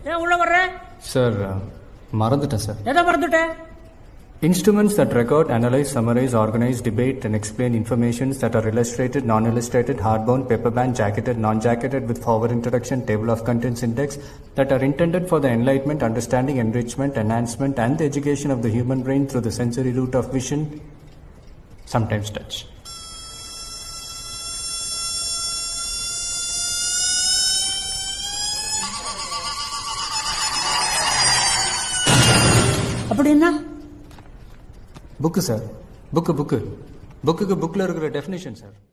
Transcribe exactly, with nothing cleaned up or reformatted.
ஏன் உள்ள வர்ற? சார் மறந்துட்டேன் சார். எதை மறந்துட்டேன்? Instruments that record, analyze, summarize, organize, debate and explain informations that are illustrated, non-illustrated, hardbound, paperbound, jacketed, non-jacketed with forward introduction, table of contents index that are intended for the enlightenment, understanding, enrichment, enhancement and the education of the human brain through the sensory route of vision, sometimes touch. அப்படின்னா book sir, book book புக்குக்கு புக்கில் இருக்கிற definition sir.